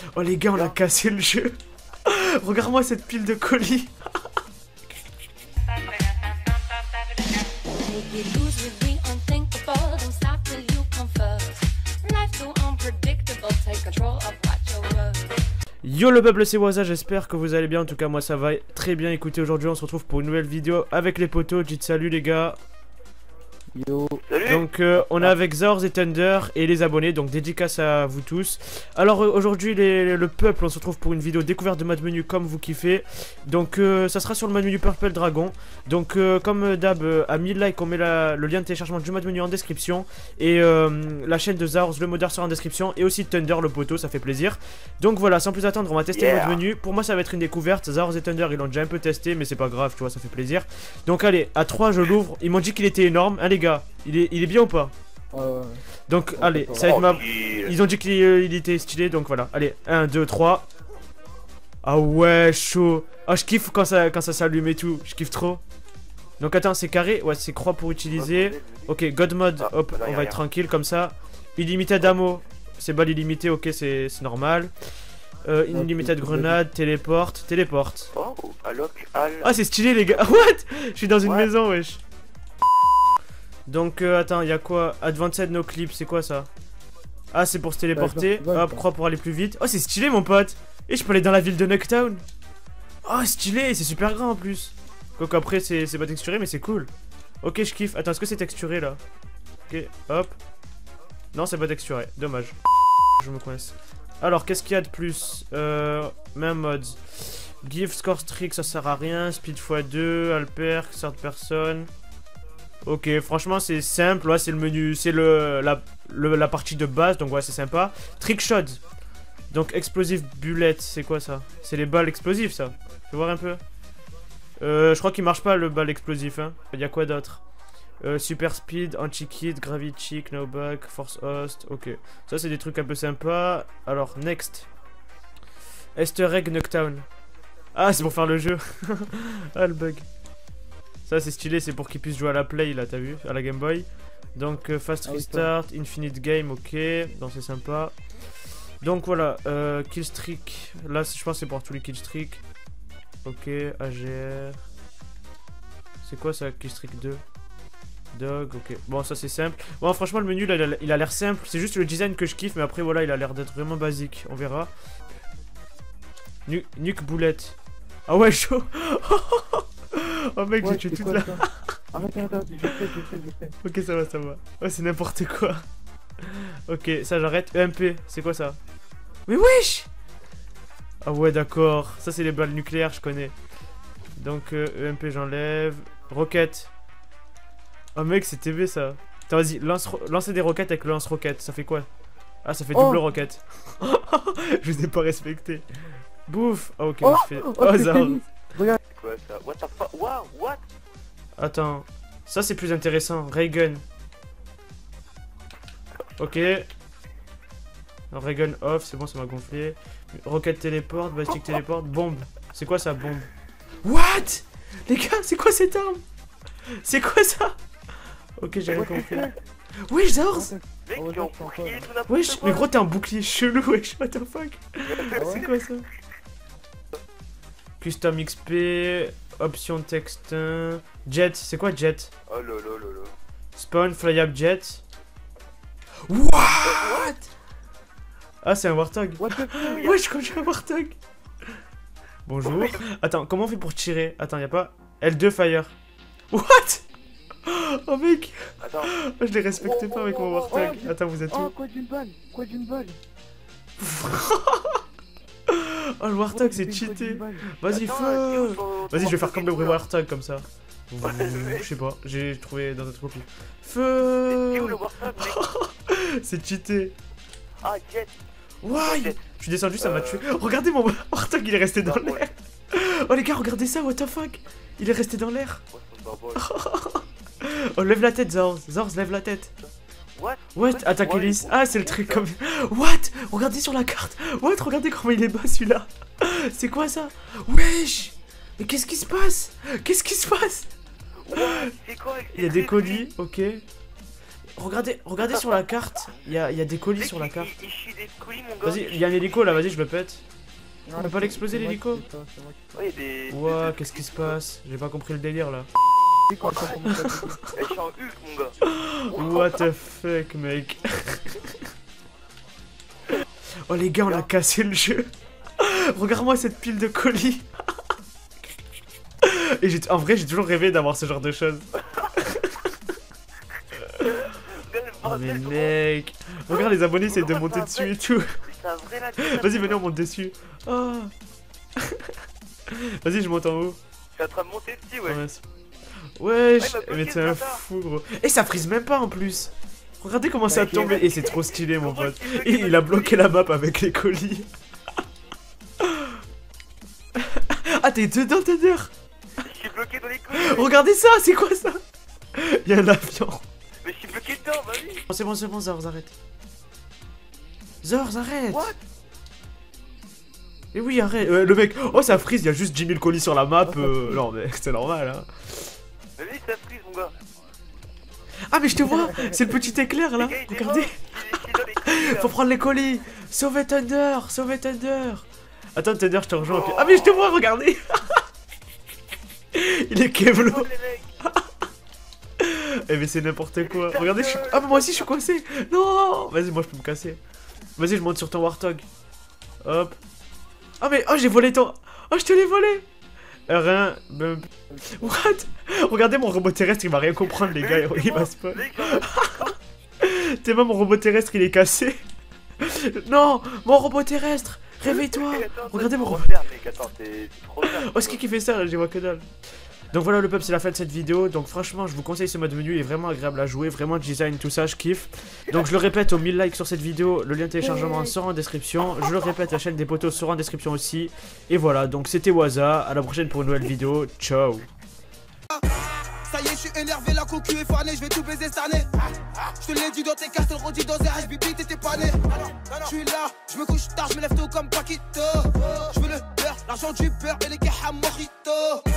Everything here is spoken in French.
Oh les gars, on a cassé le jeu. Regarde-moi cette pile de colis. Yo le peuple, c'est Waza, j'espère que vous allez bien. En tout cas moi ça va très bien. Écoutez, aujourd'hui on se retrouve pour une nouvelle vidéo avec les potos. Dites salut les gars. Yo. Salut. Donc on est avec Zorz et Thunder et les abonnés, donc dédicace à vous tous. Alors aujourd'hui le peuple, on se retrouve pour une vidéo découverte de mode menu comme vous kiffez. Donc ça sera sur le mode menu Purple Dragon. Donc comme d'hab, à 1000 likes on met le lien de téléchargement du mode menu en description. Et la chaîne de Zorz, le modeur sera en description. Et aussi Thunder, le poteau, ça fait plaisir. Donc voilà, sans plus attendre, on va tester le mode menu. Pour moi ça va être une découverte. Zorz et Thunder ils l'ont déjà un peu testé, mais c'est pas grave, tu vois, ça fait plaisir. Donc allez, à 3 je l'ouvre. Ils m'ont dit qu'il était énorme, hein les gars. Il est bien ou pas? Donc allez, ça va être ma... Ils ont dit qu'il était stylé, donc voilà. Allez, 1, 2, 3. Ah ouais, chaud. Ah, je kiffe quand ça s'allume et tout. Je kiffe trop. Donc attends, c'est carré? Ouais, c'est croix pour utiliser. Ok, God mode, hop, on va être tranquille comme ça. Illimité ammo, c'est balle illimitée, ok, c'est normal. Illimité grenade, téléporte. Oh, Ah, c'est stylé les gars. What? Je suis dans une maison, wesh. Donc attends, il y a quoi? Advanced no clip, c'est quoi ça? Ah, c'est pour se téléporter. Hop, croix pour aller plus vite. Oh, c'est stylé mon pote. Et je peux aller dans la ville de Nuketown. Oh, stylé, c'est super grand en plus. Quoique après c'est pas texturé mais c'est cool. Ok, je kiffe. Attends, est-ce que c'est texturé là? Ok, hop. Non, c'est pas texturé, dommage. Je me coince. Alors, qu'est-ce qu'il y a de plus? Même mods. Give score streak, ça sert à rien. Speed x2, Alper, third person. Ok, franchement c'est simple, ouais, c'est le menu, c'est la partie de base, donc ouais c'est sympa. Trick shot. Donc explosive bullet, c'est quoi ça? C'est les balles explosives ça. Fais voir un peu. Je crois qu'il marche pas le balle explosif, hein. Il y a quoi d'autre? Super speed, anti-kit, gravity, no bug, force host, ok. Ça c'est des trucs un peu sympas. Alors next. Easter egg Nuketown. Ah, c'est pour faire le jeu. Ah le bug. Ça c'est stylé, c'est pour qu'ils puissent jouer à la play là, t'as vu, à la Game Boy. Donc fast restart, infinite game, ok, donc c'est sympa. Donc voilà, kill streak, là je pense que c'est pour tous les kill streak. Ok, AGR. C'est quoi ça, kill streak 2? Dog, ok, bon ça c'est simple. Bon franchement le menu là, il a l'air simple, c'est juste le design que je kiffe, mais après voilà il a l'air d'être vraiment basique, on verra. Nuke boulette. Ah ouais chaud. Oh mec, j'ai tué toute la... Arrête, je fais. Ok, ça va. Oh, c'est n'importe quoi. Ok, ça j'arrête. EMP, c'est quoi ça? Mais wesh! Ah ouais, d'accord. Ça, c'est les balles nucléaires, je connais. Donc, EMP, j'enlève. Roquette. Oh mec, c'est TV ça. Attends, vas-y, lancez des roquettes avec le lance-roquette. Ça fait quoi? Ah, ça fait double roquette. Je vous ai pas respecté. Bouffe. Ah, ok, je fais. Oh, ça. Regarde. Quoi ça? What the fuck? Wow, what? Attends, ça c'est plus intéressant. Ray gun. Ok. Ray gun off, c'est bon, ça m'a gonflé. Rocket téléporte, bastique téléporte, bombe. C'est quoi ça, bombe? What? Les gars, c'est quoi cette arme? C'est quoi ça? Ok, j'ai rien compris. Wesh, Zorz! Wesh, mais gros, t'es un bouclier chelou, wesh, what the fuck? C'est quoi ça? Custom XP, option texte, jet, c'est quoi jet? Oh lolo. Spawn, flyable jet. What? Ah, c'est un Warthog. Ouais, je crois que j'ai un Warthog. Bonjour. Attends, comment on fait pour tirer? Attends, y'a pas L2 fire. What? Oh mec. Attends. Je les respecte pas avec mon Warthog. Attends, vous êtes où? Oh, quoi d'une balle? Oh, le Warthog, c'est cheaté. Vas-y, feu. Vas-y, je vais faire comme le vrai Warthog, comme ça. Je sais pas, j'ai trouvé dans notre copie. Feu. C'est cheaté. Ah, jet. Ouais. Je suis descendu, ça m'a tué. Regardez mon Warthog, il est resté dans l'air. Oh les gars, regardez ça, what the fuck. Il est resté dans l'air. Oh, lève la tête, Zorz. Zorz, lève la tête. What? Attaque hélice. Ah, c'est le truc comme... What? Regardez sur la carte. What? Regardez comment il est bas, celui-là. C'est quoi, ça? Wesh. Mais qu'est-ce qui se passe? Il y a des colis, ok. regardez sur la carte. Il y a des colis Mec, sur la carte. Il chie des colis, mon gars. Vas-y, il y a un hélico là, vas-y, je le pète. Non, On peut pas l'exploser, c'est moi l'hélico? qui fais ça, c'est moi qui Ouais, y'a des. Ouah, qu'est-ce qui se passe? J'ai pas compris le délire là. fais quoi, ça commence à péter. Eh, je suis en Hulk, mon gars. What the fuck, mec. Oh les gars, on a cassé le jeu. Regarde-moi cette pile de colis. Et en vrai, j'ai toujours rêvé d'avoir ce genre de choses. Oh mais mec. Regarde, les abonnés essayent de monter dessus et tout. C'est un vrai lac. Vas-y, venez, on monte dessus. Oh. Vas-y, je monte en haut. Je suis en train de monter dessus, ouais. Wesh, il m'a bloqué, mais t'es un ce bâtard. fou, gros. Et ça frise même pas en plus. Regardez comment ça a tombé. Et c'est trop stylé, mon pote. Et il a bloqué la map avec les colis. Ah, t'es dedans, Thunder. Je suis bloqué dans les colis. Regardez ça, c'est quoi ça? Il y a un avion. Mais je suis bloqué dedans, vas-y. Oh, c'est bon, Zors, arrête. Zors, arrête. What? Et oui, arrête. Le mec, oh, ça frise, il y a juste 10 000 colis sur la map. Non, mais c'est normal, hein. Vas-y, ça frise, mon gars. Ah, mais je te vois, c'est le petit éclair là. Les gars, il est Regardez. mort. Il est dans les colis, là. Faut prendre les colis. Sauvez Thunder, sauvez Thunder. Attends, Thunder, je te rejoins. Ah, mais je te vois, regardez. Il est Kevlo. Oh, les mecs. Eh, mais c'est n'importe quoi. Regardez, je suis. Ah, mais moi aussi, je suis coincé. Non. Vas-y, moi, je peux me casser. Vas-y, je monte sur ton Warthog. Hop. Ah, mais. Oh, j'ai volé ton. Oh, je te l'ai volé. R1. Bump. What? Regardez, mon robot terrestre, il va rien comprendre, les gars. Il va spawn. T'es même, mon robot terrestre, il est cassé. Non, mon robot terrestre. Réveille-toi. Regardez mon robot. Mec, attends, c'est trop bien. Oh, c'est qui fait ça? J'y vois que dalle. Donc voilà le peuple, c'est la fin de cette vidéo. Donc franchement, je vous conseille ce mode menu, il est vraiment agréable à jouer, vraiment le design, tout ça, je kiffe. Donc je le répète, aux 1000 likes sur cette vidéo, le lien de téléchargement sera en description. Je le répète, la chaîne des potos sera en description aussi. Et voilà, donc c'était Waza, à la prochaine pour une nouvelle vidéo, ciao. Ça y est, je suis énervé, la cocu est fanée, je vais tout baiser cette année. Je te l'ai dit dans tes castes, le redis dans un bibi, t'étais pas né. Je suis là, je me couche tard, je me lève tôt comme Paquito. Je veux le beurre, l'argent du beurre et les cajas mojito.